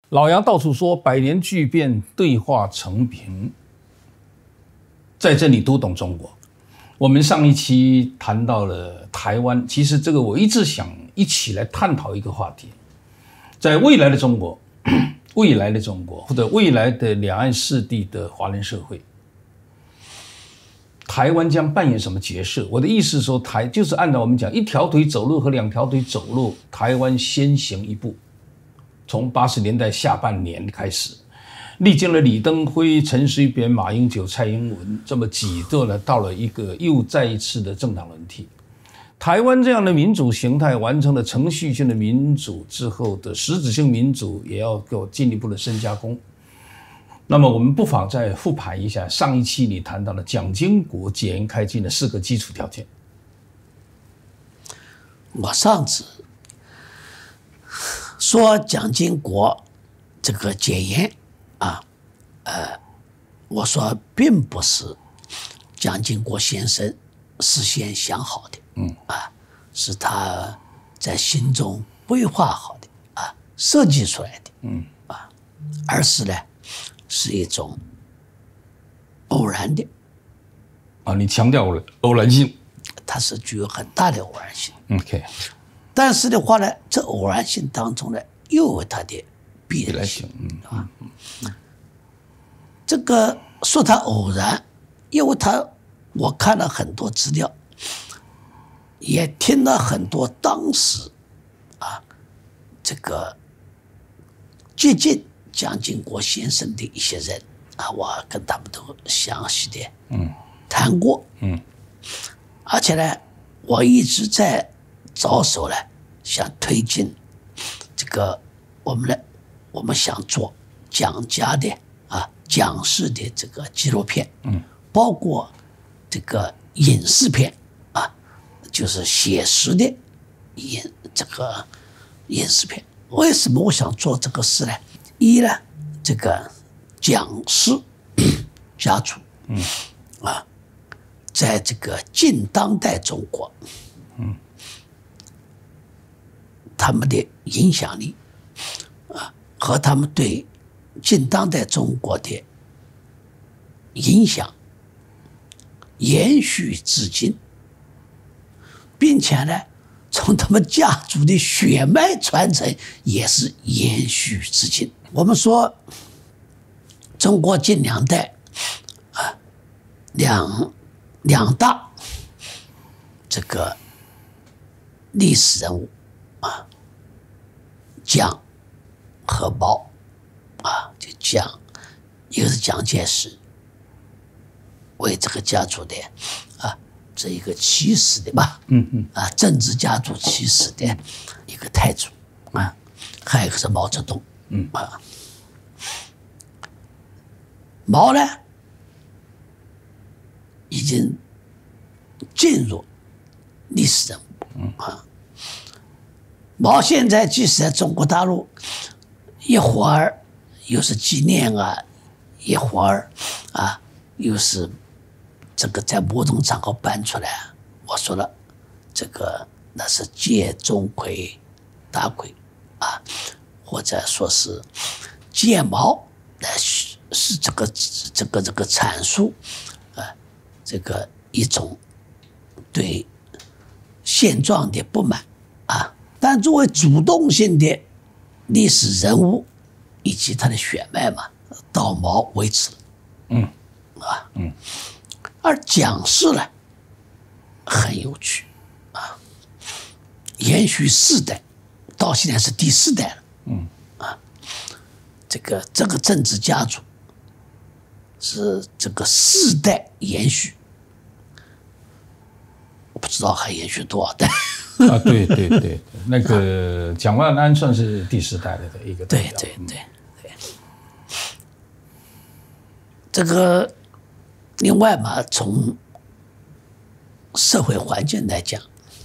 老杨到处说百年巨变，对话成平，在这里读懂中国。我们上一期谈到了台湾，其实这个我一直想一起来探讨一个话题，在未来的中国，未来的中国或者未来的两岸四地的华人社会，台湾将扮演什么角色？我的意思是说，就是按照我们讲一条腿走路和两条腿走路，台湾先行一步。从80年代下半年开始，历经了李登辉、陈水扁、马英九、蔡英文这么几个呢，到了一个又再一次的政党轮替。台湾这样的民主形态完成了程序性的民主之后的实质性民主，也要给我进一步的深加工。那么我们不妨再复盘一下上一期你谈到了蒋经国解严开禁的4个基础条件。 我上次说蒋经国这个解严我说并不是蒋经国先生事先想好的，是他在心中规划好的设计出来的，而是呢是一种偶然的你强调偶然性， 它是具有很大的偶然性。 OK， 但是的话呢，这偶然性当中呢，又有它的必然性，这个说它偶然，因为我看了很多资料，也听了很多当时这个接近蒋经国先生的一些人我跟他们都详细的谈过，而且呢，我一直在着手呢，想推进这个我们想做蒋家的蒋氏的这个纪录片，包括这个影视片就是写实的这个影视片。为什么我想做这个事呢？一呢，这个蒋氏家族在这个近当代中国他们的影响力和他们对近当代中国的影响延续至今，并且呢，从他们家族的血脉传承也是延续至今。我们说，中国近两代两大这个历史人物蒋和毛就蒋，一个是蒋介石，为这个家族的这一个起始的吧，政治家族起始的一个太祖还有一个是毛泽东，毛呢已经进入历史人物毛现在即使在中国大陆，一会儿又是纪念一会儿又是这个在某种场合搬出来。我说了，这个那是借钟馗打鬼或者说是借毛是这个阐述这个一种对现状的不满但作为主动性的历史人物以及他的血脉嘛，到毛为止而蒋氏呢很有趣延续4代，到现在是第4代了这个政治家族是这个4代延续，我不知道还延续多少代对，那个蒋万安算是第4代的一个代表。 对，这个另外嘛，从社会环境来讲，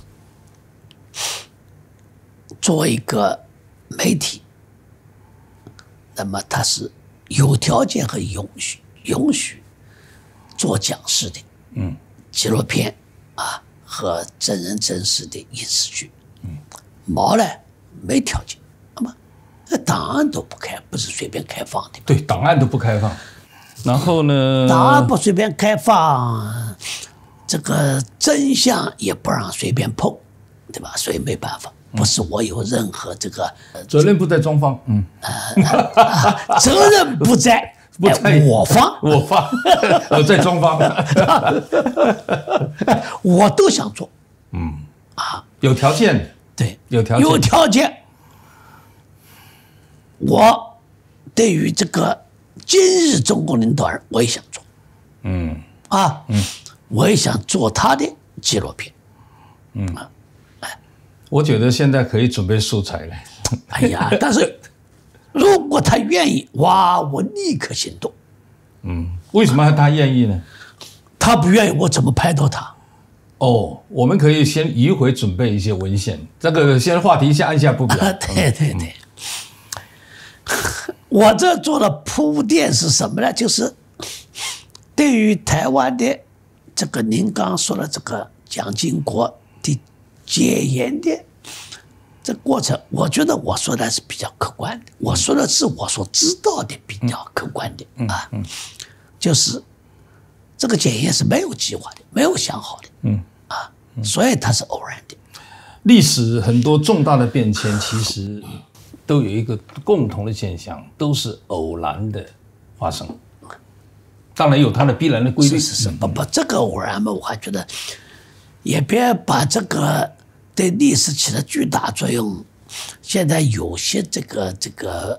作为一个媒体，那么它是有条件和允许做讲师的纪录片和真人真事的影视剧。毛呢没条件，那么档案都不是随便开放的。 对，档案都不开放。然后呢？ 档案不随便开放，这个真相也不让随便碰，对吧？所以没办法，不是我有任何这个责任不在中方， 责任不在我方， 我在中方， 我都想做， 有条件， 对， 有条件，我对于这个今日中国领导人，我也想做，我也想做他的纪录片， 我觉得现在可以准备素材了。 哎呀，但是如果他愿意，哇，我立刻行动。 为什么他愿意呢？ 他不愿意，我怎么拍到他？ 哦，我们可以先迂回准备一些文献，这个先话题先按下不表。 对，我这做的铺垫是什么呢？就是对于台湾的这个您刚刚说的这个蒋经国的解严的这过程，我觉得我说的是比较客观的，我说的是我所知道的比较客观的就是这个检验是没有计划的，没有想好的，所以它是偶然的。 历史很多重大的变迁，其实都有一个共同的现象，都是偶然的发生。当然有它的必然的规律。 是，不，这个偶然嘛，我还觉得也别把这个对历史起了巨大作用。现在有些这个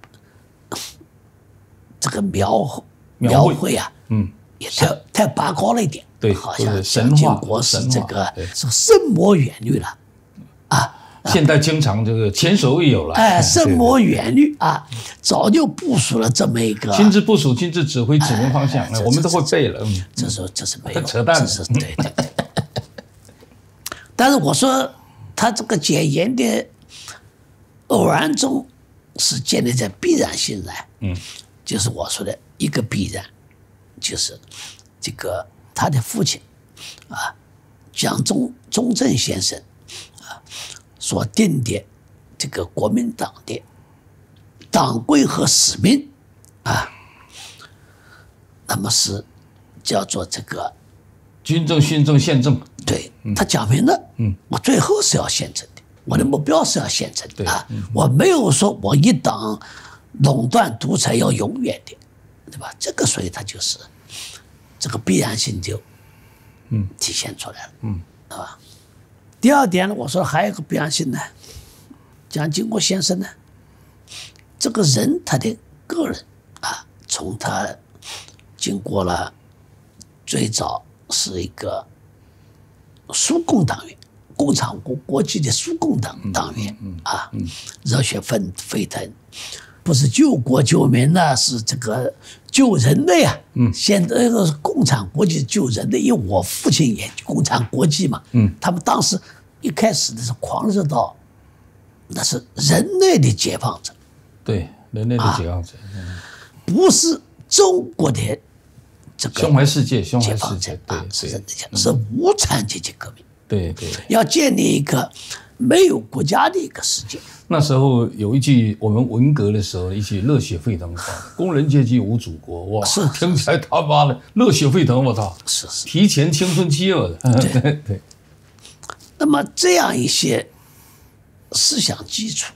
描绘啊，也太拔高了一点。 对， 好像神蒋经话国是这个是深谋远虑了现在经常这个前所未有了。 深谋远虑早就部署了这么一个亲自部署、亲自指挥、指明方向，我们都会背了。 这是没有扯淡， 这是对。但是我说他这个检验的偶然中是建立在必然性上，就是我说的一个必然，就是这个他的父亲蒋中正先生所定的这个国民党的党规和使命那么是叫做这个军政、训政、宪政。 对，他讲明了，我最后是要宪政的，我的目标是要宪政的我没有说我一党垄断独裁要永远的，对吧？这个所以它就是这个必然性就体现出来了，对吧？第二点呢，我说还有一个必然性呢，蒋经国先生呢，这个人他的个人从他经过了最早是一个苏共党员，共产国际的苏共党员热血沸腾，不是救国救民呢，是这个救人的呀。现在这个共产国际救人的，因为我父亲也共产国际嘛。他们当时一开始的是狂热到，那是人类的解放者。 对，人类的解放者， 不是中国的这个胸怀世界，胸怀解放者世界，对， 是无产阶级革命。 对， 要建立一个没有国家的一个世界。 那时候有一句我们文革的时候一句热血沸腾的话：“工人阶级无祖国。”哇， 是听起来他妈的热血沸腾！我操， 是提前青春期了。对。 那么这样一些思想基础，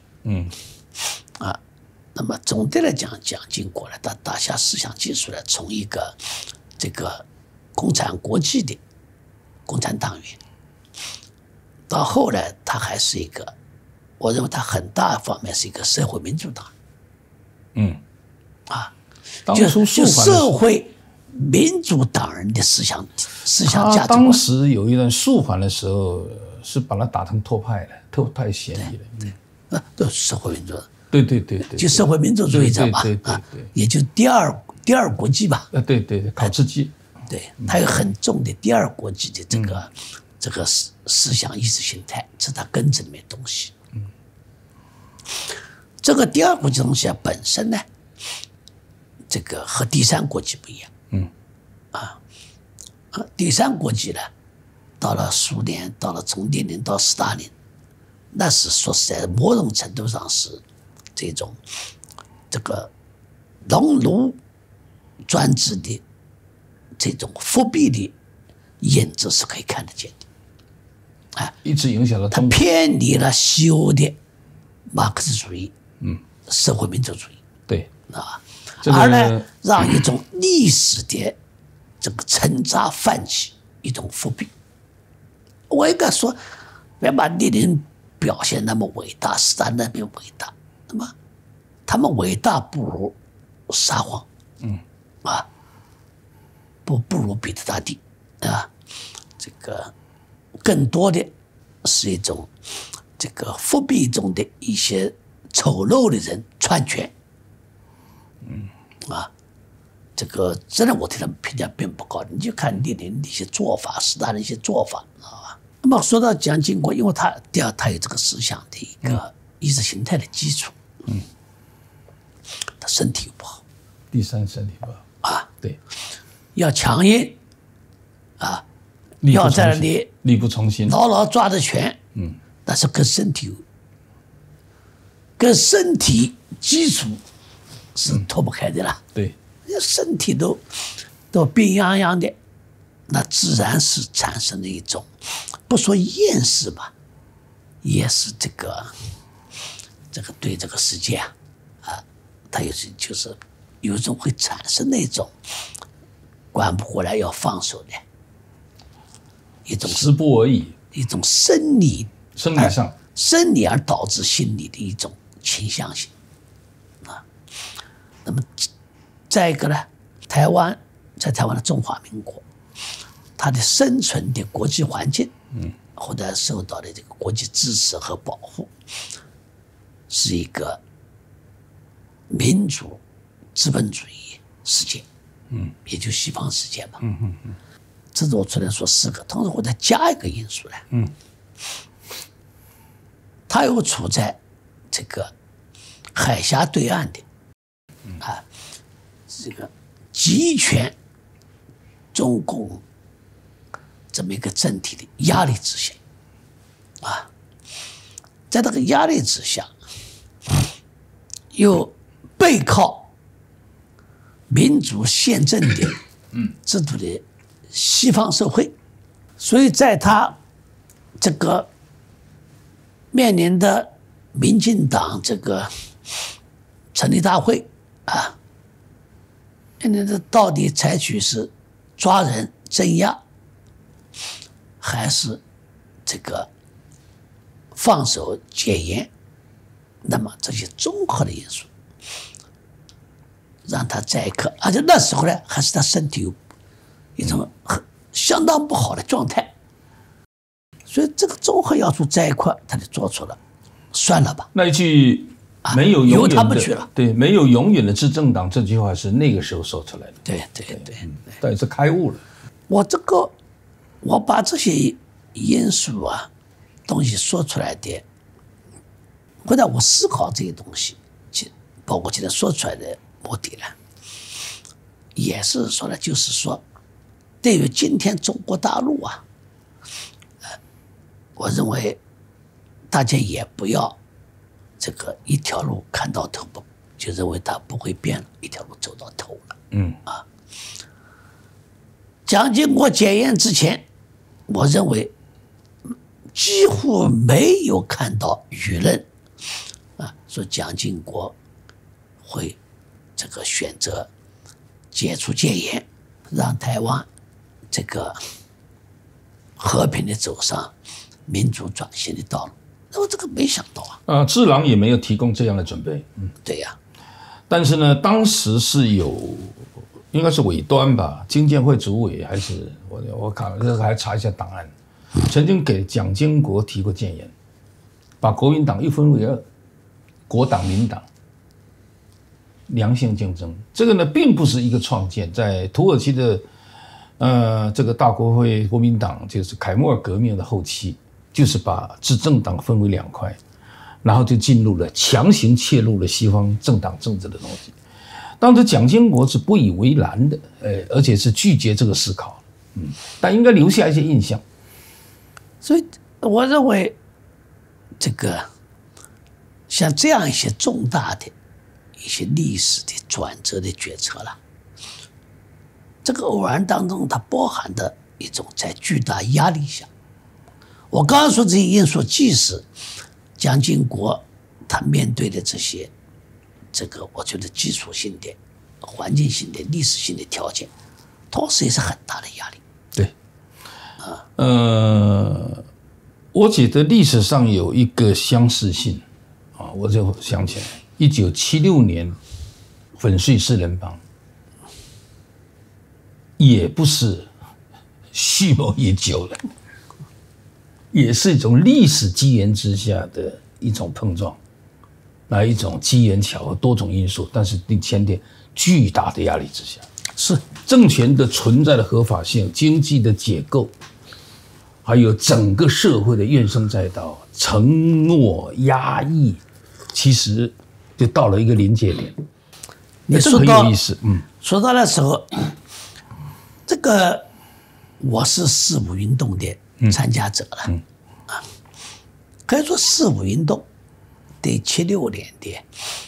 那么总的来讲，蒋经国呢，他打下思想基础呢，从一个这个共产国际的共产党员，到后来他还是一个，我认为他很大方面是一个社会民主党人。就社会民主党人的思想价值观。 当时有一段肃反的时候，是把他打成脱派了，脱派嫌疑了。 都是社会民主。 对， 就社会民主主义者嘛， 对， 也就第二国际吧。 对，考试机。 对，他有很重的第二国际的这个思想意识形态，是他根子里面的东西。这个第二国际东西本身呢，这个和第三国际不一样。第三国际呢，到了苏联，到了从列宁到斯大林，那是说实在的，某种程度上是这种这个农奴专制的这种复辟的影子是可以看得见的。 一直影响到它偏离了西欧的马克思主义，社会民主主义， 对啊， 这个而呢，让一种历史的这个沉渣泛起，一种复辟。我应该说，别把列宁表现那么伟大，斯大林那么伟大，那么他们伟大不如沙皇，不如彼得大帝啊，这个更多的是一种这个复辟中的一些丑陋的人篡权，这个真的我对他们评价并不高。你就看列宁的一些做法，斯大林一些做法，啊。那么说到蒋经国，因为他第二他有这个思想的一个意识形态的基础，他身体又不好， 第三身体不好对， 要强硬要在那里力不从心， 牢牢抓着拳，但是跟身体基础是脱不开的啦。 对， 身体都病殃殃的，那自然是产生了一种不说厌世吧，也是这个对这个世界它就是有一种会产生那种管不过来要放手的一种时不而已， 一种生理而导致心理的一种倾向性那么再一个呢，在台湾的中华民国，它的生存的国际环境，或者受到的这个国际支持和保护，是一个民主资本主义世界，也就西方世界嘛，这是我只能说4个，同时我再加一个因素呢，它又处在这个海峡对岸的，这个集权中共这么一个政体的压力之下，在这个压力之下，又背靠民主宪政的制度的西方社会，所以在他这个面临的民进党这个成立大会面临的到底采取是抓人镇压，还是这个放手戒严，那么这些综合的因素让他在一刻，而且那时候呢，还是他身体有一种相当不好的状态，所以这个综合要素在一块，他就做出了算了吧。 那一句没有永远的， 由他们去了。 对，没有永远的执政党这句话是那个时候说出来的。 对， 但是开悟了。 我把这些因素东西说出来的，或者我思考这些东西，包括今天说出来的目的呢，也是说呢，就是说，对于今天中国大陆我认为大家也不要这个一条路看到头，就认为它不会变了，一条路走到头了。蒋经国检验之前，我认为几乎没有看到舆论说蒋经国会这个选择解除戒严，让台湾这个和平的走上民主转型的道路。那我这个没想到智囊也没有提供这样的准备。 对呀。 但是呢，当时是有，应该是尾端吧，经建会主委还是我看这个还查一下档案，曾经给蒋经国提过谏言，把国民党一分为2，国党民党，良性竞争。这个呢，并不是一个创建，在土耳其的这个大国会国民党，就是凯末尔革命的后期，就是把执政党分为2块，然后就进入了强行切入了西方政党政治的东西。当时蒋经国是不以为然的，而且是拒绝这个思考，但应该留下一些印象。 所以我认为这个像这样一些重大的一些历史的转折的决策了，这个偶然当中它包含的一种在巨大压力下，我刚刚说这些因素，既是蒋经国他面对的这些我觉得基础性的、环境性的、历史性的条件，同时也是很大的压力。 对，我觉得历史上有一个相似性啊，我就想起来，1976年粉碎四人帮，也不是蓄谋已久的，也是一种历史机缘之下的一种碰撞，那一种机缘巧合多种因素，但是前提巨大的压力之下， 是政权的存在的合法性、经济的结构，还有整个社会的怨声载道、承诺、压抑，其实就到了一个临界点。这很有意思。 说到那时候，这个我是四五运动的参加者了，可以说四五运动对76年的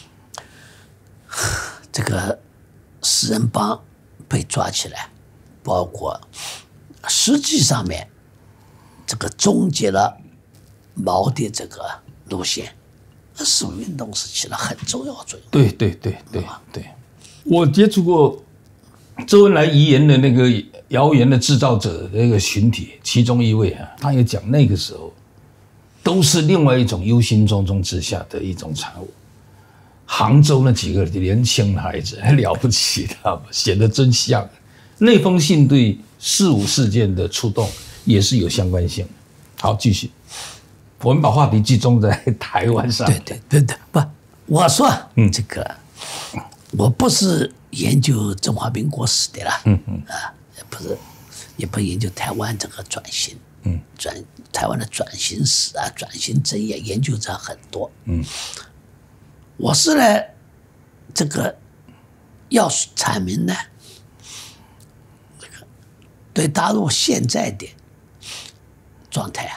这个四人帮被抓起来，包括实际上面这个终结了毛的这个路线，四五运动是起了很重要作用。 对，我接触过周恩来遗言的那个谣言的制造者那个群体，其中一位啊，他也讲那个时候都是另外一种忧心忡忡之下的一种产物。杭州那几个年轻孩子还了不起的，写得真像。那封信对4·5事件的触动也是有相关性的。好，继续，我们把话题集中在台湾上。 对，不，我说这个我不是研究中华民国史的啦，也不研究台湾这个转型，台湾的转型史啊、转型争议研究者很多，我是呢，这个要阐明呢，这个对大陆现在的状态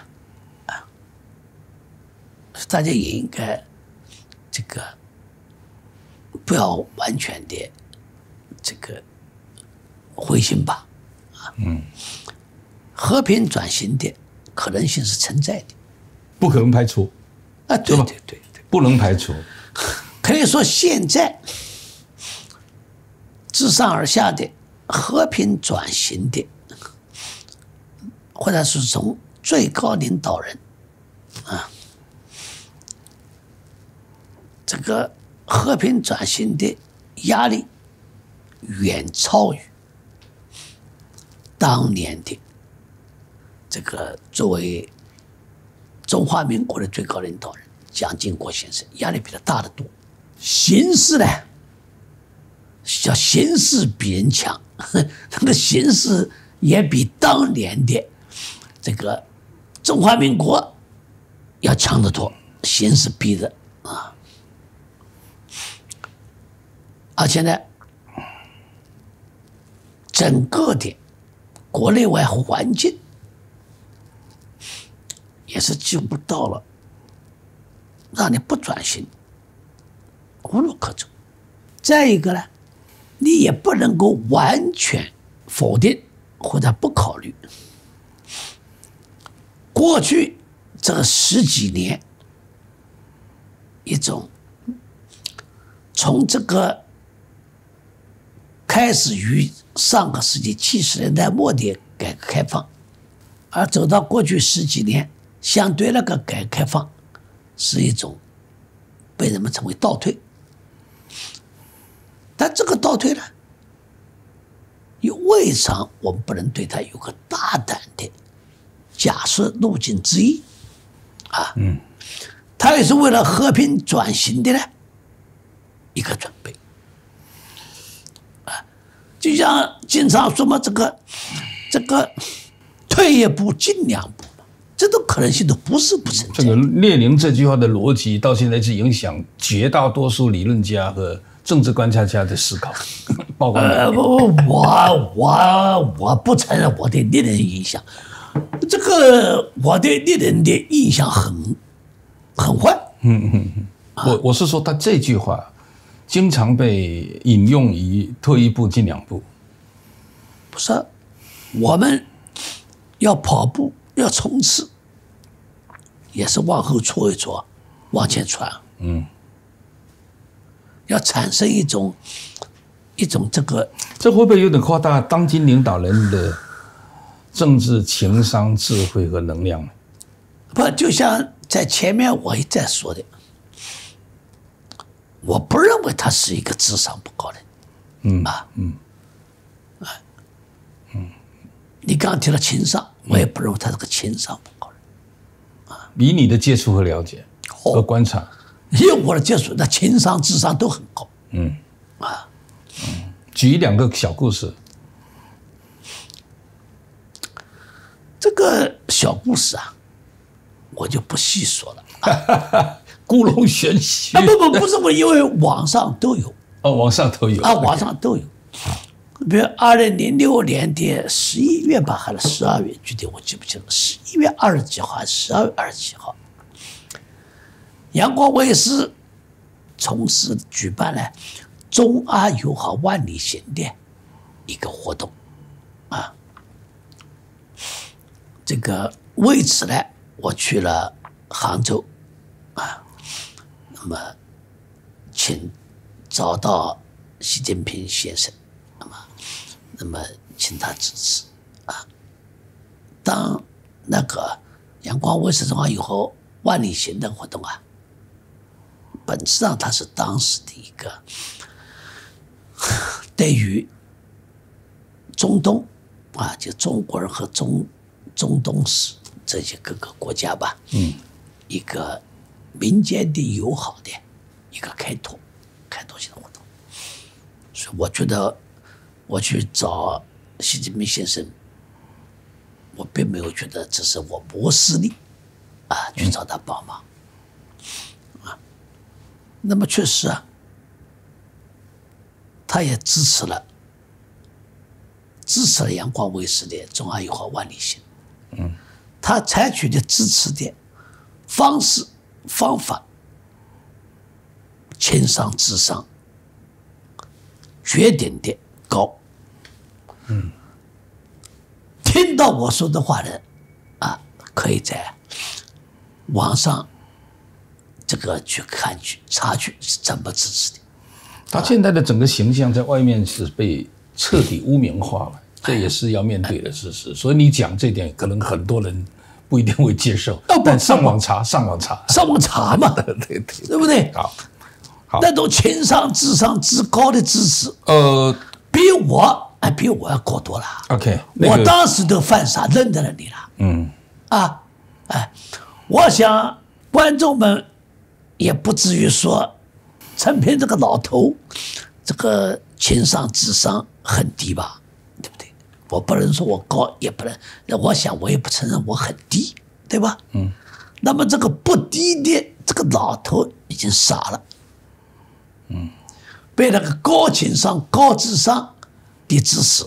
大家也应该这个不要完全的这个灰心吧，和平转型的可能性是存在的， 不可能排除啊，对， 不能排除。 可以说，现在自上而下的和平转型的，或者是从最高领导人这个和平转型的压力远超于当年的这个作为中华民国的最高领导人蒋经国先生，压力比他大得多。形势呢，叫形势比人强，那个形势也比当年的这个中华民国要强得多，形势逼的啊。而且呢，整个的国内外环境也是几乎到了让你不转型无路可走。再一个呢，你也不能够完全否定或者不考虑过去这10几年一种从这个开始于上个世纪70年代末的改革开放，而走到过去10几年，相对那个改革开放是一种被人们称为倒退。但这个倒退呢，又未尝我们不能对它有个大胆的假设路径之一它也是为了和平转型的呢一个准备就像经常说嘛，这个退一步进2步嘛，这种可能性都不是不存在。 这个列宁这句话的逻辑到现在是影响绝大多数理论家和政治观察家的思考，包括我不承认我对列宁影响， 这个我对列宁的印象很坏， 我是说他这句话经常被引用于退一步进两步。 不是，我们要跑步要冲刺，也是往后戳一戳，往前传。要产生一种这个， 这会不会有点夸大当今领导人的政治情商、智慧和能量呢？ 不，就像在前面我一再说的，我不认为他是一个智商不高的人。你刚刚提到情商，我也不认为他是个情商不高的人。 以你的接触和了解和观察， 因为我的接触，那情商、智商都很高。 举2个小故事。 这个小故事啊，我就不细说了。 故弄玄虚。 不是我，因为网上都有。 网上都有。 网上都有。比如2006年的11月吧，还是12月，具体我记不清了。11月20几号还是12月20几号，阳光卫视从事举办了中阿友好万里行的一个活动这个为此呢，我去了杭州那么找到习近平先生，那么请他支持当那个阳光卫视中阿友好万里行的活动本质上它是当时的一个对于中东就中国人和中东这些各个国家吧，一个民间的友好的一个开拓性的活动。所以我觉得我去找习近平先生，我并没有觉得这是我谋私利去找他帮忙那么确实他也支持了阳光卫视的中阿友好万里行。他采取的支持的方式方法，情商智商绝对的高。听到我说的话的可以在网上这个去查询是怎么支持的。 他现在的整个形象在外面是被彻底污名化了，这也是要面对的事实。所以你讲这点，可能很多人不一定会接受。但上网查嘛，对不对？ 好， 那种情商、智商之高的支持，比我要高多了。 OK， 我当时都犯傻，认得了你了。我想观众们也不至于说陈平这个老头，这个情商智商很低吧，对不对？我不能说我高，也不能，那我想我也不承认我很低，对吧？那么这个不低的这个老头已经傻了，被那个高情商、高智商的支持，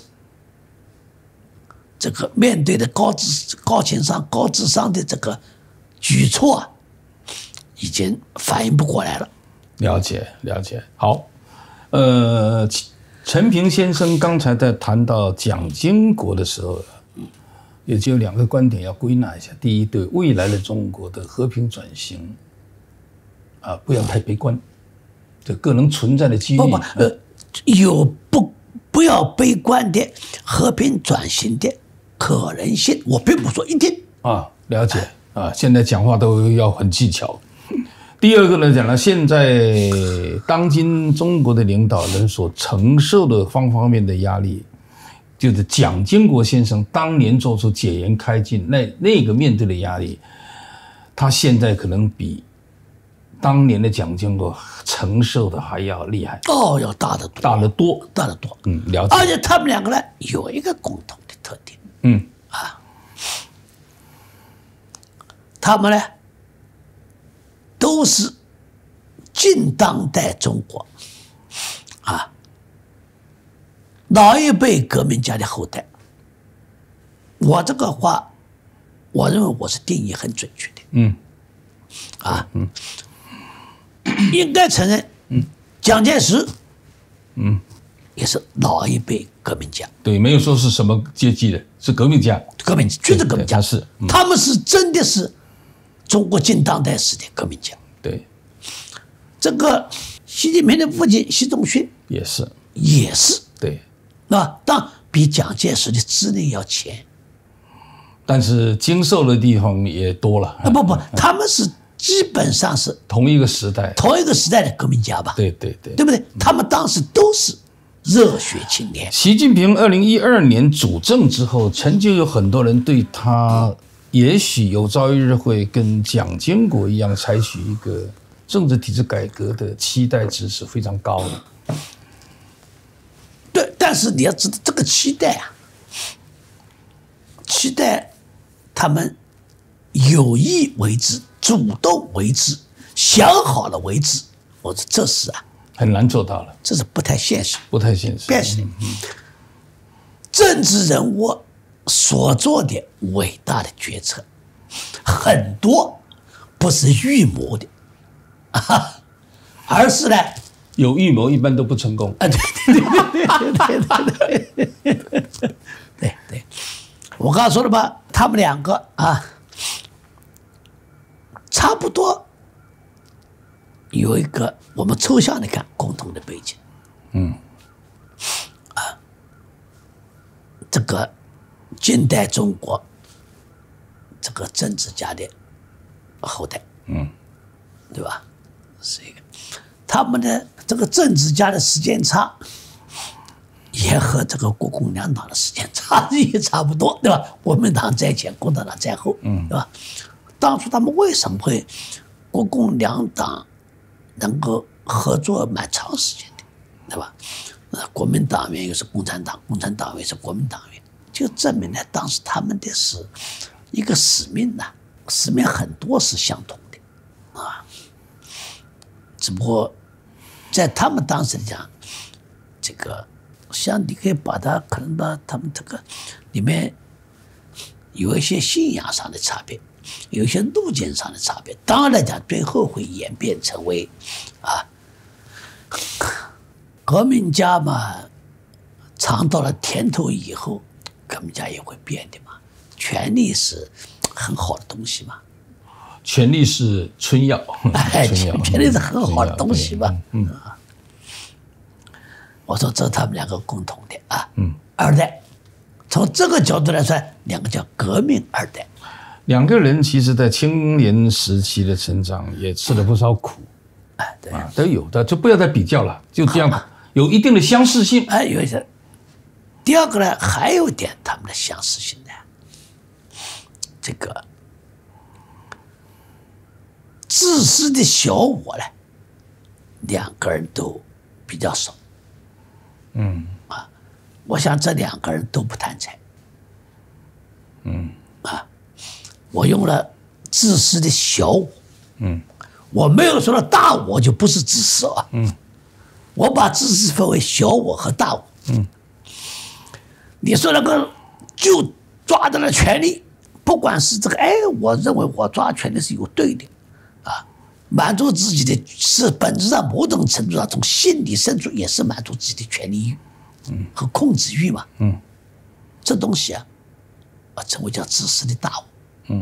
这个面对的高情商、高智商的这个举措已经反应不过来了。 了解。好，陈平先生刚才在谈到蒋经国的时候，也就2个观点要归纳一下。第一，对未来的中国的和平转型不要太悲观，这可能存在的机遇有不要悲观的和平转型的可能性，我并不说一定了解现在讲话都要很技巧。第二个呢，讲了现在当今中国的领导人所承受的方方面面的压力，就是蒋经国先生当年做出解严开禁那个面对的压力，他现在可能比当年的蒋经国承受的还要厉害要大得多。 了解。 而且他们2个呢有一个共同的特点，他们呢都是近当代中国老一辈革命家的后代。我这个话，我认为我是定义很准确的。 应该承认，蒋介石，也是老一辈革命家， 对，没有说是什么阶级的，是革命家， 就是革命家， 是， 他们是真的是中国近当代史的革命家。 对， 这个习近平的父亲习仲勋也是，对， 但比蒋介石的资历要浅， 但是经受的地方也多了。 不，他们是基本上是同一个时代的革命家吧？ 对， 对不对？他们当时都是热血青年。 习近平2012年主政之后，曾经有很多人对他也许有朝一日会跟蒋经国一样采取一个政治体制改革的期待值是非常高的。 对，但是你要知道这个期待他们有意为之，主动为之，想好了为之，我说这是很难做到了， 这是不太现实， 不太现实。 政治人物所做的伟大的决策，很多不是预谋的，而是呢有预谋一般都不成功。 对，我刚才说了吧，他们两个差不多有一个我们抽象的看共同的背景。这个近代中国这个政治家的后代，对吧？是一个，他们的这个政治家的时间差，也和这个国共两党的时间差也差不多，对吧？国民党在前，共产党在后，对吧？当初他们为什么会国共两党能够合作蛮长时间的，对吧？国民党员又是共产党，共产党员是国民党员，就证明呢，当时他们的是一个使命使命很多是相同的只不过在他们当时来讲，这个像你可以把它可能把他们这个里面有一些信仰上的差别，有一些路径上的差别，当然来讲最后会演变成为革命家嘛，尝到了甜头以后，革命家也会变的嘛。权力是很好的东西嘛， 权力是春药， 权力是很好的东西嘛。我说这是他们两个共同的二代。从这个角度来说，两个叫革命二代。 两个人其实在青年时期的成长也吃了不少苦， 对都有的，就不要再比较了，就这样。有一定的相似性， 有一些。第二个呢，还有一点他们的相似性呢，这个自私的小我呢，两个人都比较少。我想这两个人都不贪财。我用了自私的小我，我没有说了大我就不是自私我把自私分为小我和大我。你说那个就抓到了权力，不管是这个，我认为我抓权力是有对的，满足自己的是本质上某种程度上从心理深处也是满足自己的权利欲，和控制欲嘛，这东西称为叫自私的大我，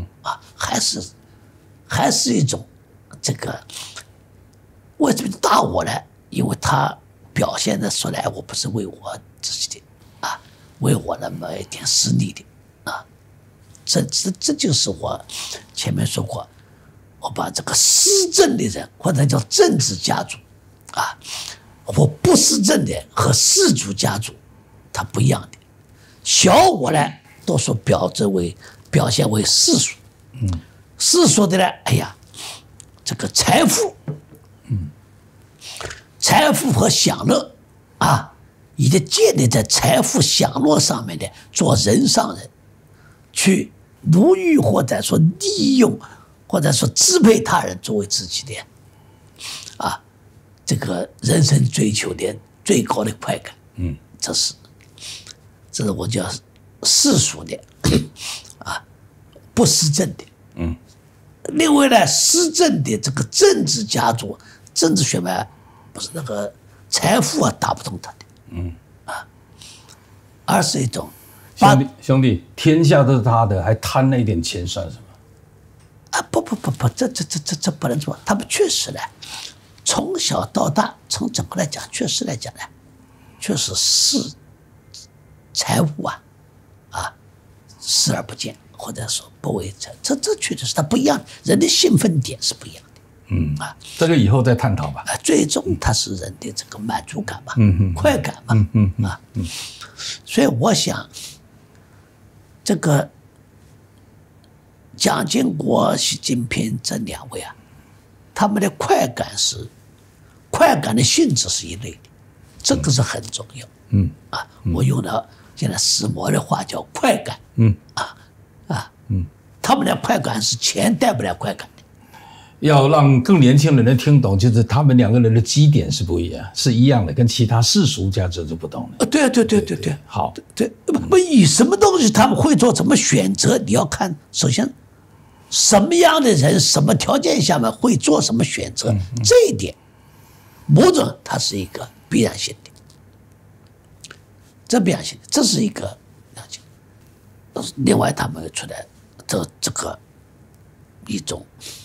还是一种这个为什么大我呢？因为他表现的出来，我不是为我自己的为我那么一点私利的这就是我前面说过，我把这个施政的人或者叫政治家族或不施政的和氏族家族它不一样的。小我呢，多数表现为世俗，世俗的呢，这个财富，财富和享乐你的建立在财富享乐上面的做人上人，去奴役或者说利用或者说支配他人作为自己的这个人生追求的最高的快感，这是我叫世俗的不施政的。另外呢，施政的这个政治家族政治血脉不是那个财富啊打不动他的，而是一种兄弟，天下都是他的，还贪那一点钱算什么？ 不，这不能说，他们确实呢，从小到大，从整个来讲，确实来讲呢，确实视财务视而不见，或者说不为这确实是他不一样，人的兴奋点是不一样的。 这个以后再探讨吧。 最终它是人的这个满足感嘛，快感嘛，所以我想，这个蒋经国、习近平这两位他们的快感的性质是一类的，这个是很重要。我用了现在时髦的话叫快感。他们的快感是钱带不了快感的。 要让更年轻人能听懂，就是他们两个人的基点是不一样，是一样的，跟其他世俗价值是不同的。 对， 好， 对，不以什么东西他们会做什么选择，你要看，首先什么样的人，什么条件下面会做什么选择，这一点，某种它是一个必然性的，必然性的，这是一个了解。另外，他们出来这个一种，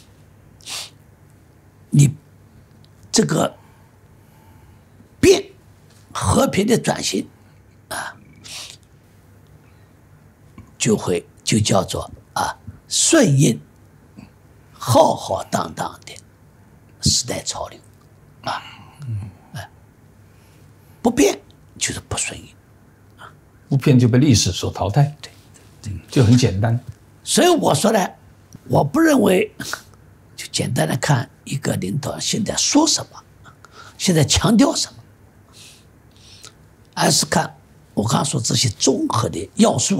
你这个变和平的转型就叫做顺应浩浩荡荡的时代潮流不变就是不顺应， 不变就被历史所淘汰，对，就很简单。 所以我说呢，我不认为就简单的看一个领导现在说什么，现在强调什么，而是看我刚说这些综合的要素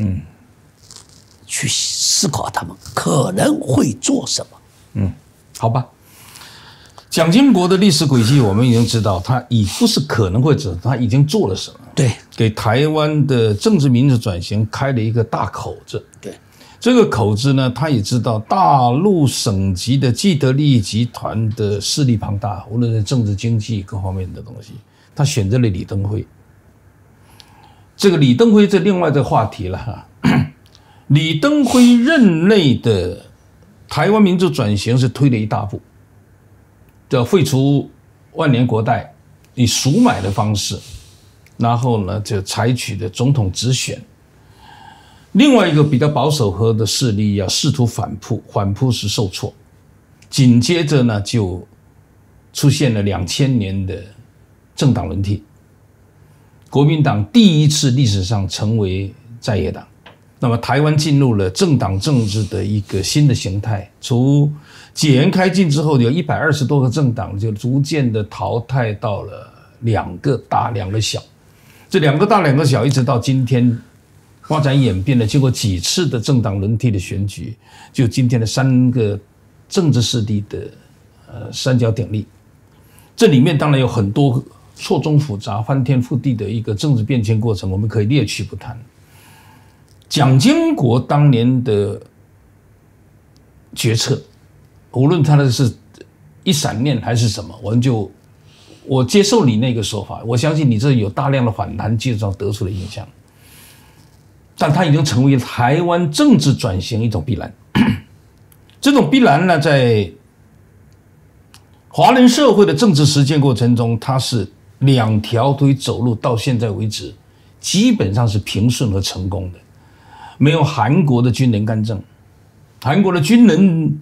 去思考他们可能会做什么。 好吧。蒋经国的历史轨迹我们已经知道，他已不是可能会做，他已经做了什么？ 对， 给台湾的政治民主转型开了一个大口子。 对， 这个口子呢，他也知道大陆省级的既得利益集团的势力庞大，无论是政治经济各方面的东西，他选择了李登辉。这个李登辉这另外的话题了李登辉任内的台湾民主转型是推了一大步，叫废除万年国代，以赎买的方式，然后呢就采取的总统直选。另外一个比较保守和的势力要试图反扑是受挫，紧接着呢就出现了2000年的政党轮替，国民党第一次历史上成为在野党。那么台湾进入了政党政治的一个新的形态，除解严开禁之后，有120多个政党就逐渐的淘汰到了2个大2个小，这2个大2个小一直到今天发展演变了，经过几次的政党轮替的选举，就今天的3个政治势力的三角鼎立。这里面当然有很多错综复杂、翻天覆地的一个政治变迁过程，我们可以列举不谈。蒋经国当年的决策，无论他的是一闪念还是什么，我接受你那个说法，我相信你这有大量的反弹基础上得出的影响，但它已经成为台湾政治转型一种必然。这种必然呢，在华人社会的政治实践过程中，它是2条腿走路，到现在为止基本上是平顺和成功的。没有韩国的军人干政，韩国的军人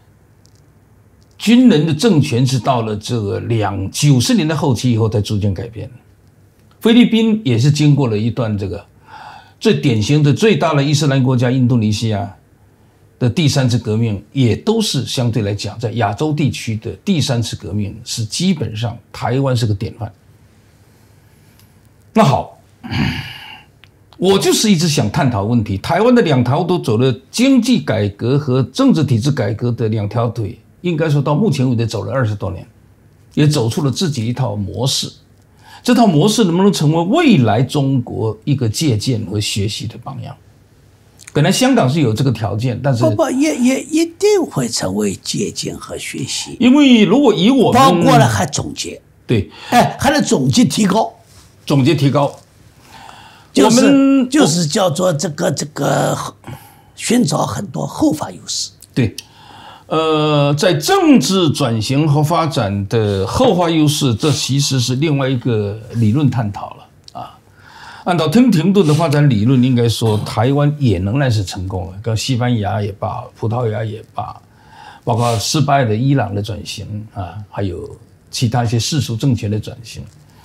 的政权是到了这个90年的后期以后才逐渐改变。菲律宾也是经过了一段这个最典型的最大的伊斯兰国家印度尼西亚的第3次革命，也都是相对来讲在亚洲地区的第3次革命，是基本上台湾是个典范。那好，我就是一直想探讨问题，台湾的2条都走了经济改革和政治体制改革的2条腿，应该说到目前为止走了20多年，也走出了自己一套模式。这套模式能不能成为未来中国一个借鉴和学习的榜样？ 本来香港是有这个条件，但是也一定会成为借鉴和学习， 因为如果以我们包括了还总结， 对， 还能总结提高，就是叫做这个寻找很多后发优势。 对，在政治转型和发展的后发优势，这其实是另外一个理论探讨了啊。按照亨廷顿的发展理论，应该说台湾也仍然是成功了，跟西班牙也罢，葡萄牙也罢，包括失败的伊朗的转型啊，还有其他一些世俗政权的转型。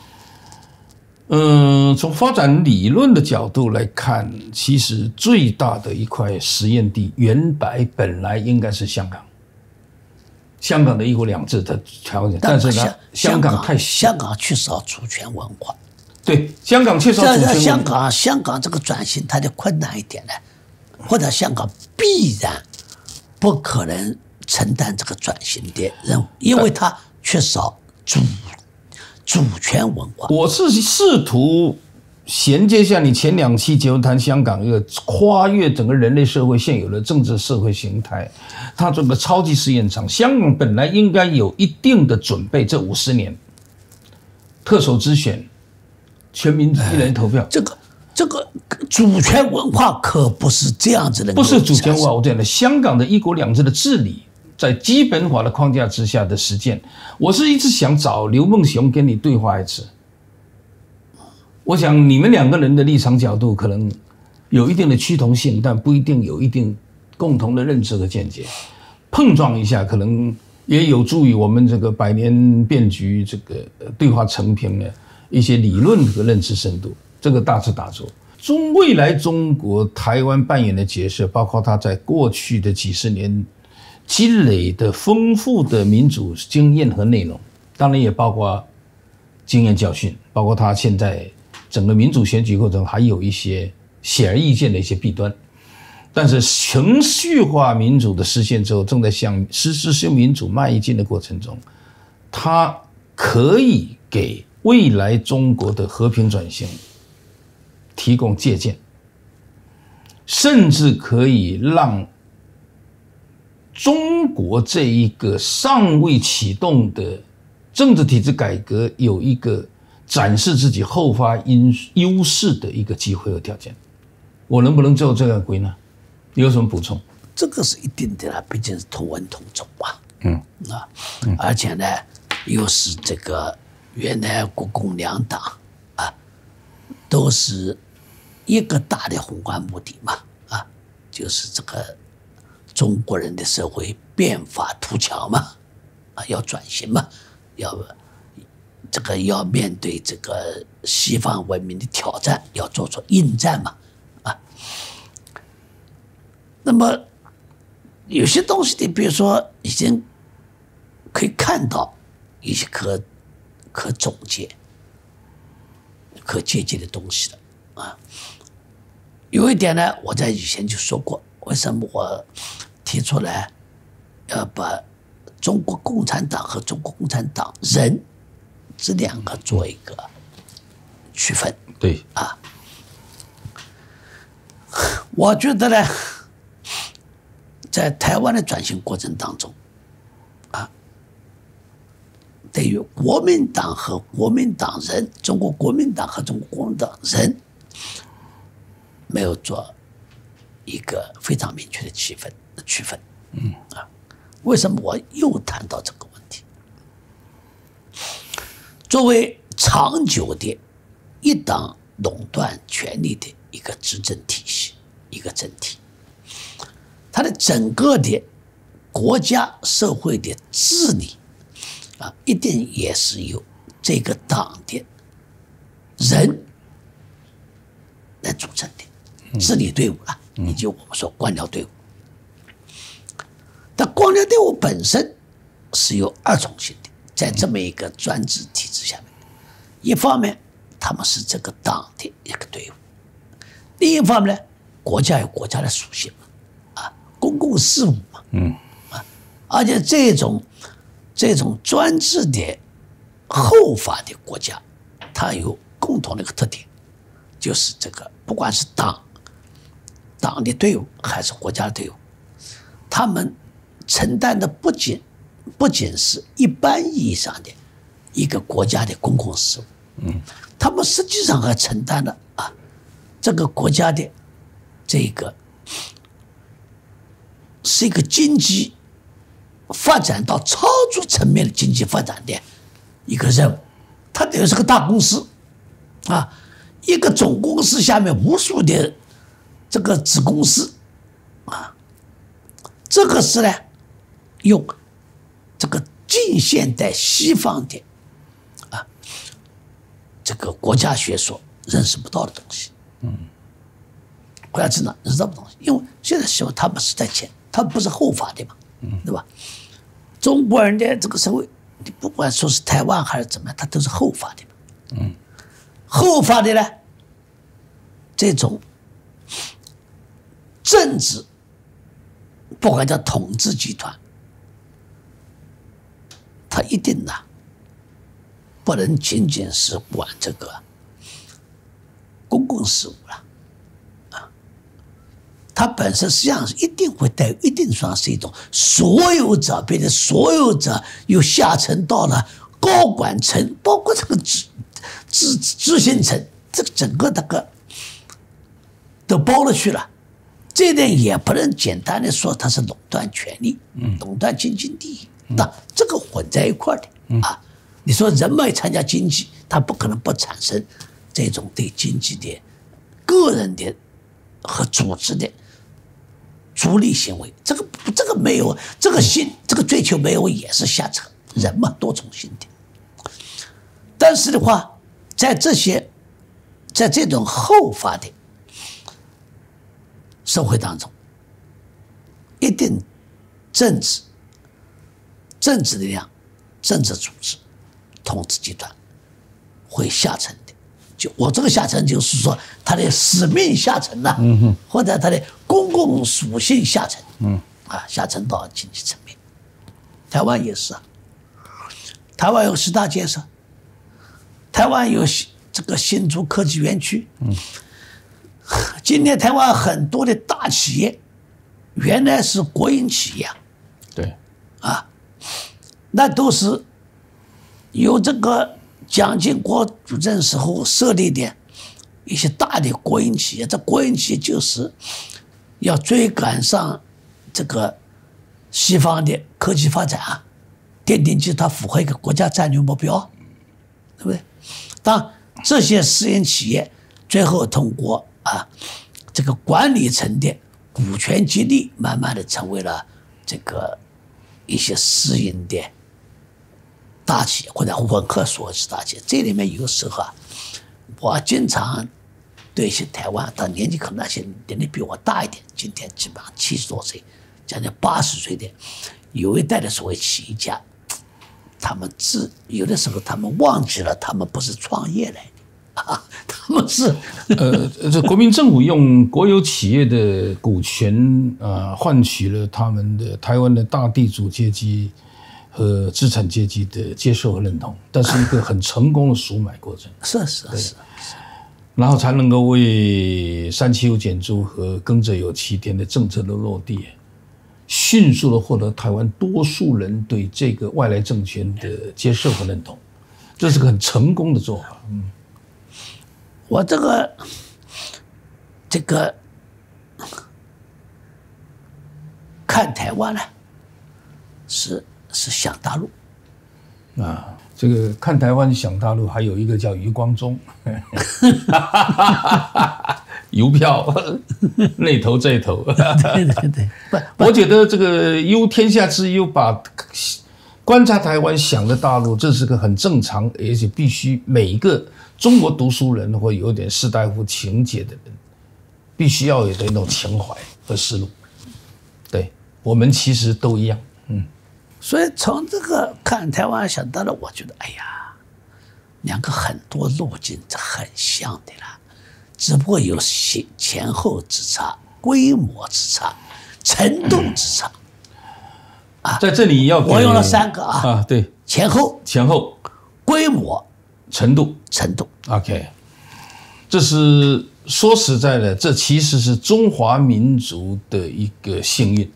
从发展理论的角度来看，其实最大的一块实验地本来应该是香港。香港的一国两制的条件，但是呢，香港缺少主权文化。 对，香港缺少主权文化。 香港这个转型它的困难一点呢，或者香港必然不可能承担这个转型的任务，因为它缺少主权文化。 我是试图衔接下你前2期节目谈香港一个跨越整个人类社会现有的政治社会形态，它这个超级试验场。香港本来应该有一定的准备，这50年特首直选、全民一人投票， 这个主权文化可不是这样子的， 不是主权文化。我讲的香港的一国两制的治理，在基本法的框架之下的实践，我是一直想找刘梦熊跟你对话一次。我想你们2个人的立场角度可能有一定的趋同性，但不一定有一定共同的认知和见解，碰撞一下，可能也有助于我们这个百年变局这个对话成品的一些理论和认知深度，这个大彻大做。未来中国台湾扮演的角色，包括它在过去的几十年积累的丰富的民主经验和内容，当然也包括经验教训，包括它现在整个民主选举过程还有一些显而易见的一些弊端，但是程序化民主的实现之后，正在向实施民主迈进的过程中，它可以给未来中国的和平转型提供借鉴，甚至可以让中国这一个尚未启动的政治体制改革有一个展示自己后发优势的一个机会和条件。我能不能就这样归纳？有什么补充？ 这个是一定的啦，毕竟是同文同种嘛。而且呢，又是这个原来国共两党啊，都是一个大的宏观目的嘛，就是这个中国人的社会变法图强嘛，要转型嘛，要面对这个西方文明的挑战，要做出应战嘛，那么有些东西的，比如说已经可以看到一些可总结、可借鉴的东西了有一点呢，我在以前就说过，为什么我提出来要把中国共产党和中国共产党人这2个做一个区分？ 对我觉得呢，在台湾的转型过程当中对于国民党和国民党人，中国国民党和中国国民党人没有做一个非常明确的区分。为什么我又谈到这个问题？作为长久的一党垄断权力的一个执政体系，一个政体，它的整个的国家社会的治理一定也是由这个党的人来组成的治理队伍以及我们说官僚队伍。但官僚队伍本身是有2重性的，在这么一个专制体制下面，一方面他们是这个党的一个队伍，另一方面呢，国家有国家的属性公共事务嘛，而且这种专制的后法的国家，它有共同的一个特点，就是这个不管是党党的队伍还是国家的队伍，他们承担的不仅是一般意义上的一个国家的公共事务，他们实际上还承担了这个国家的这个是一个经济发展到超出层面的经济发展的一个任务。它等于是个大公司一个总公司下面无数的这个子公司这个是呢用这个近现代西方的这个国家学说认识不到的东西。国家智囊认识到的东西，因为现在西方他们是在前，他们不是后发的嘛，对吧？中国人的这个社会，你不管说是台湾还是怎么样，它都是后发的嘛。后发的呢，这种政治，不管叫统治集团，它一定不能仅仅是管这个公共事务了。它本身实际上是一定会带有一定上是一种所有者变成所有者，又下沉到了高管层，包括这个执行层，这个整个都包了去了。这一点也不能简单的说它是垄断权力，垄断经济利益，那这个混在一块儿的你说人们参加经济，他不可能不产生这种对经济的个人的和组织的逐利行为，这个没有，这个追求没有也是瞎扯，人嘛多重性的。但是的话，在这种后发的社会当中，一定政治力量、政治组织、统治集团会下沉的。就我这个下沉，就是说它的使命下沉了，或者它的公共属性下沉，下沉到经济层面。台湾也是台湾有10大建设，台湾有这个新竹科技园区，今天台湾很多的大企业原来是国营企业， 对， 那都是由这个蒋经国主政时候设立的一些大的国营企业，这国营企业就是要追赶上这个西方的科技发展奠定起它符合一个国家战略目标，对不对？当这些私营企业最后通过这个管理层的股权激励，慢慢的成为了这个一些私营的大企业或者混合所有制大企业。这里面有时候我经常对一些台湾，但年纪可能那些年龄比我大一点，今天基本上70多岁，将近80岁的，有一代的所谓企业家，他们有的时候他们忘记了，他们不是创业来的他们是这国民政府用国有企业的股权换取了他们的台湾的大地主阶级和资产阶级的接受和认同，但是一个很成功的赎买过程。 是， 然后才能够为375减租和耕者有其田的政策的落地，迅速的获得台湾多数人对这个外来政权的接受和认同，这是个很成功的做法。 我这个看台湾呢，是想大陆这个看台湾想大陆，还有一个叫余光中，邮票那头这头， 对， 我觉得这个忧天下之忧，把观察台湾想的大陆，这是个很正常，而且必须每一个中国读书人或有点士大夫情节的人，必须要有的那种情怀和思路。对，我们其实都一样。 所以从这个看台湾想大陆，我觉得哎呀，两个很多路径是很像的啦，只不过有前后之差、规模之差、程度之差。 在这里要我用了3个对， 前后、 规模、程度。 程度。 OK， 这是说实在的，这其实是中华民族的一个幸运。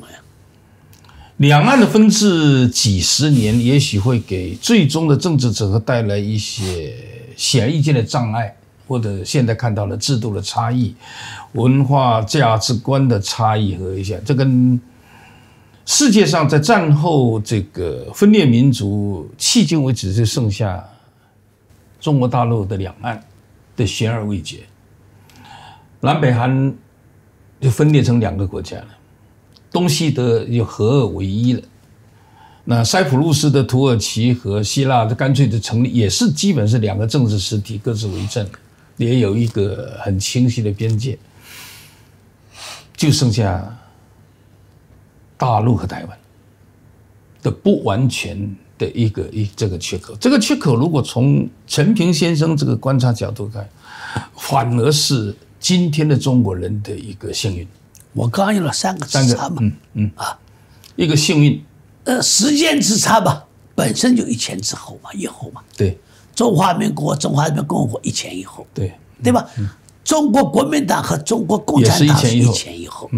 两岸的分治几十年，也许会给最终的政治整合带来一些显而易见的障碍，或者现在看到的制度的差异、文化价值观的差异和一些，这跟世界上在战后这个分裂民族，迄今为止就剩下中国大陆的两岸的悬而未决。南北韩就分裂成2个国家了。东西德又合二为一了，那塞浦路斯的土耳其和希腊的干脆的成立，也是基本是2个政治实体各自为政，也有一个很清晰的边界，就剩下大陆和台湾的不完全的这个缺口。这个缺口如果从陈平先生这个观察角度看，反而是今天的中国人的一个幸运。 我刚刚用了3个之差嘛， 一个幸运， 时间之差吧，本身就1前之后嘛，以后嘛， 对， 中华民国、中华人民共和国1前1后， 对吧？中国国民党和中国共产党是1前1后，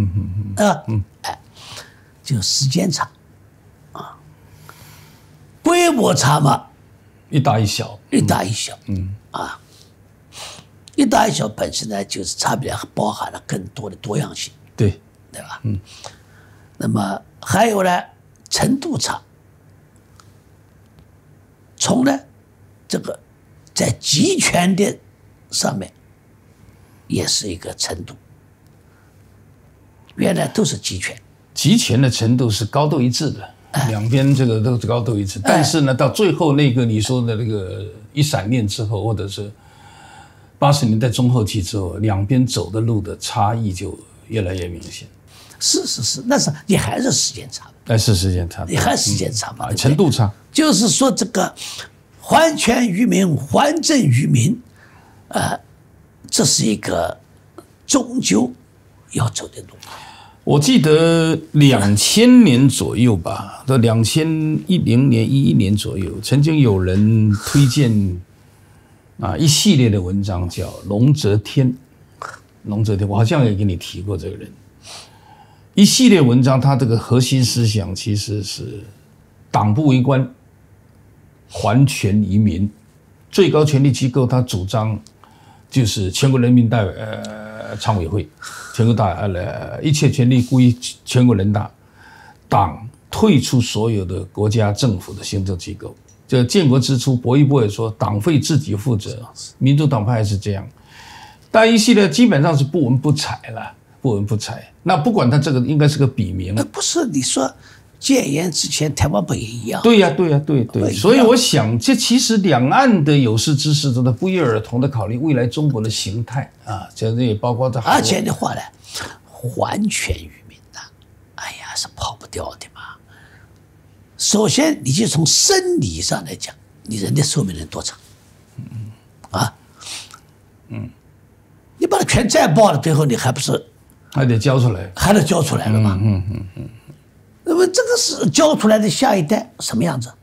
就时间差，规模差嘛， 一大一小， 一大一小，一大一小本身呢，就是差别包含了更多的多样性。对吧？那么还有呢，程度差，从呢这个在集权的上面也是一个程度，原来都是集权， 集权的程度是高度一致的，两边这个都是高度一致，但是呢，到最后那个你说的那个一闪念之后，或者是80年代中后期之后，两边走的路的差异就越来越明显。 是，但是你还是时间差， 是时间差， 你还是时间差嘛， 程度差。 就是说这个还权于民、还政于民，这是一个终究要走的路。 我记得2000年左右吧，到2010年、11年左右，曾经有人推荐一系列的文章，叫龙泽天。龙泽天，我好像也跟你提过这个人。一系列文章，它这个核心思想其实是党不为官，还权于民。最高权力机构，它主张就是全国人民常委会，全国一切权力归全国人大，党退出所有的国家政府的行政机构。这建国之初，薄一波也说党费自己负责，民主党派还是这样。但一系列基本上是不闻不采了。不闻不采，那不管他这个应该是个笔名。 不是你说戒严之前台湾不也一样？ 对呀，所以我想，这其实两岸的有识之士都在不约而同的考虑未来中国的形态啊，这也包括在。 而且的话呢，还权于民呐，哎呀，是跑不掉的嘛。首先，你就从生理上来讲，你人的寿命能多长？你把权再报了，最后你还不是？ 还得交出来， 还得交出来了嘛。那么这个是交出来的下一代什么样子？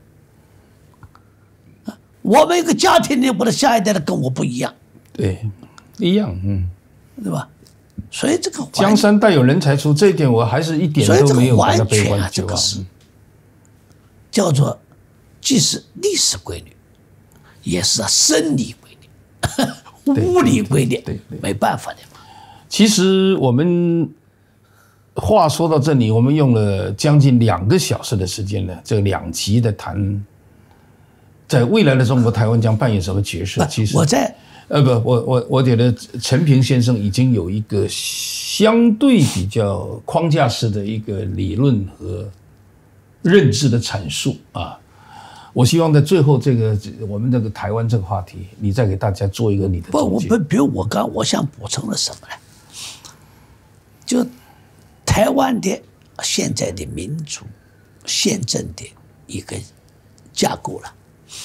我们一个家庭里，我的下一代的跟我不一样。 对，一样， 对吧？所以这个江山代有人才出，这一点我还是一点都没有感到悲观绝望。 这个是叫做既是历史规律，也是生理规律、物理规律，没办法的。 其实我们话说到这里，我们用了将近2个小时的时间呢，这2集的谈，在未来的中国台湾将扮演什么角色？其实我觉得陈平先生已经有一个相对比较框架式的一个理论和认知的阐述啊。我希望在最后我们这个台湾这个话题，你再给大家做一个你的总结。 比如我想补充的什么呢？就台湾的现在的民主宪政的一个架构了，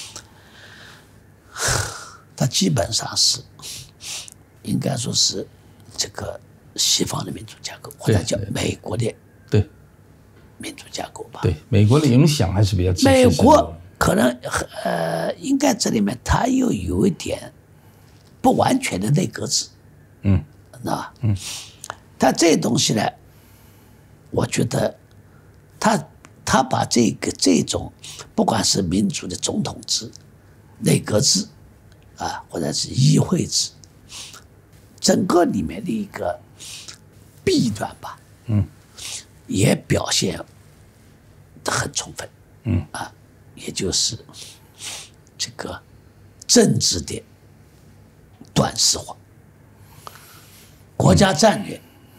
它基本上是应该说是这个西方的民主架构，或者叫美国的民主架构吧。 对，美国的影响还是比较直接。 美国可能应该这里面它又有一点不完全的内阁制。 他这东西呢，我觉得他把这种不管是民主的总统制、内阁制啊，或者是议会制，整个里面的一个弊端吧，也表现得很充分，也就是这个政治的短视化，国家战略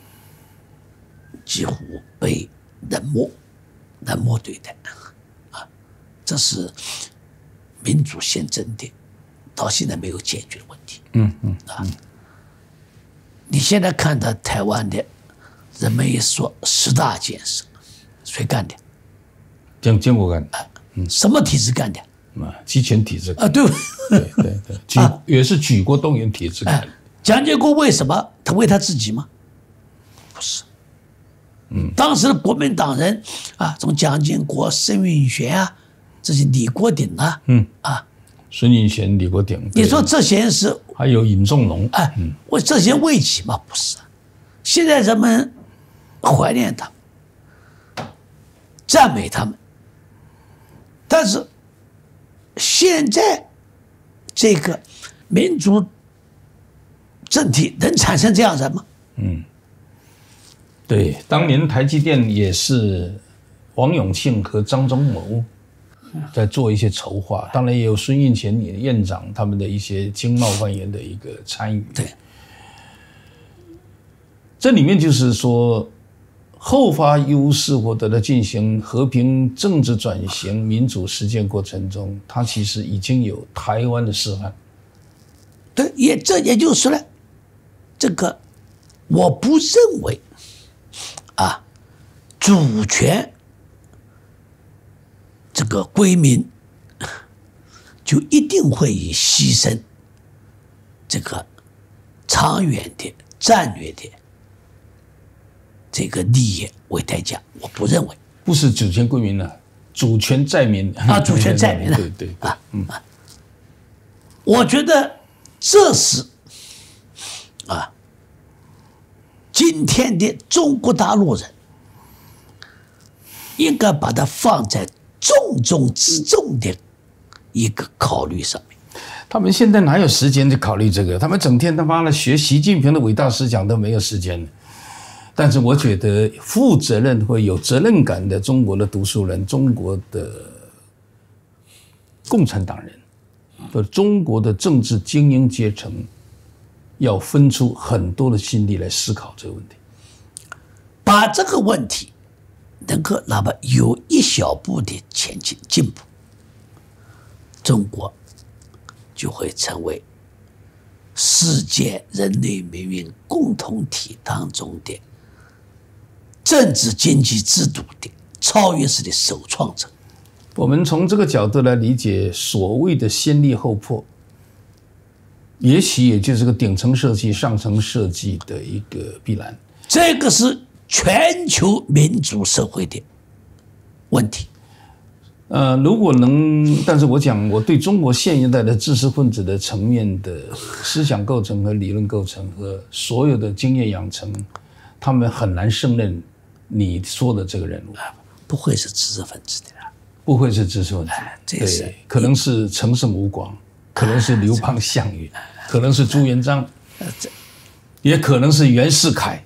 几乎被冷漠对待，这是民主宪政的到现在没有解决的问题。你现在看到台湾的，人们也说10大建设，谁干的？ 建国干的。 什么体制干的？ 集权体制啊，对也是举国动员体制干的。 蒋经国为什么？他为他自己吗？不是。当时的国民党人啊，从蒋经国、孙运璇啊，这些李国鼎啊， 孙运璇、李国鼎， 你说这些人是还有尹仲农， 为这些为己吗？不是。现在人们怀念他们，赞美他们，但是现在这个民主政体能产生这样人吗？ 对，当年台积电也是王永庆和张忠谋在做一些筹划，当然也有孙运璇院长他们的一些经贸官员的一个参与。 对， 这里面就是说，后发优势获得了进行和平政治转型、民主实践过程中，它其实已经有台湾的示范。 对，这也就是呢，这个我不认为主权这个归民就一定会以牺牲这个长远的战略的这个利益为代价，我不认为。 不是主权归民了，主权在民主权在民对我觉得这是今天的中国大陆人应该把它放在重中之重的一个考虑上面。 他们现在哪有时间去考虑这个？他们整天他妈的学习近平的伟大思想都没有时间。但是我觉得负责任或有责任感的中国的读书人、中国的共产党人和中国的政治精英阶层，要分出很多的心力来思考这个问题， 把这个问题能够哪怕有一小步的前进步，中国就会成为世界人类命运共同体当中的政治经济制度的超越式的首创者。 我们从这个角度来理解所谓的先立后破，也许也就是个顶层设计、上层设计的一个必然。 这个是全球民主社会的问题。 如果能，但是我讲，我对中国现一代的知识分子的层面的思想构成和理论构成和所有的经验养成，他们很难胜任你说的这个任务。 不会是知识分子的啦， 不会是知识分子，对，可能是陈胜吴广，可能是刘邦项羽，可能是朱元璋，也可能是袁世凯。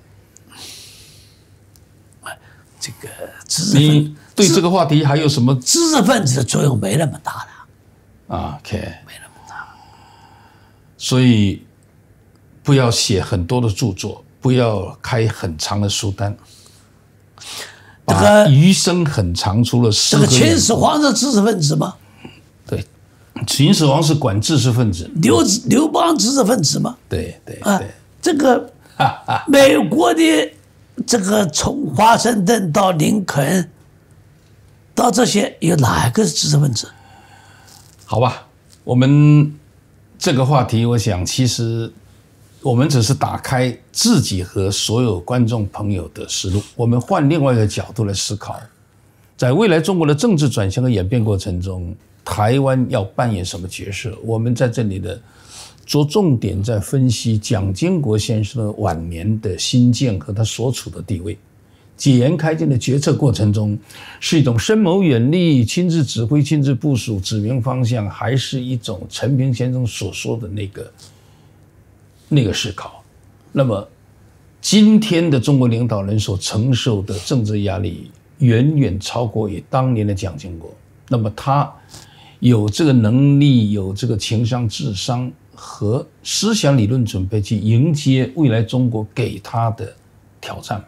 这个知识分子， 你对这个话题还有什么？ 知识分子的作用没那么大了。 OK， 没那么大。 所以不要写很多的著作，不要开很长的书单。把余生很长，除了诗和这个秦始皇是知识分子吗？ 对，秦始皇是管知识分子。 刘邦知识分子吗？ 对对这个美国的这个从华盛顿到林肯到这些，有哪一个是知识分子？ 好吧，我们这个话题，我想其实我们只是打开自己和所有观众朋友的思路，我们换另外一个角度来思考，在未来中国的政治转型和演变过程中，台湾要扮演什么角色？我们在这里的着重点在分析蒋经国先生的晚年的心境和他所处的地位。解严开建的决策过程中，是一种深谋远虑、亲自指挥、亲自部署、指明方向，还是一种陈平先生所说的那个思考？那么，今天的中国领导人所承受的政治压力，远远超过于当年的蒋经国。那么他有这个能力，有这个情商、智商和思想理论准备去迎接未来中国给他的挑战吗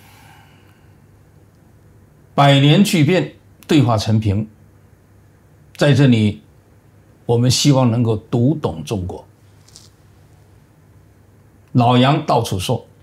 ？100年巨变，对话陈平，在这里，我们希望能够读懂中国。老杨到处说。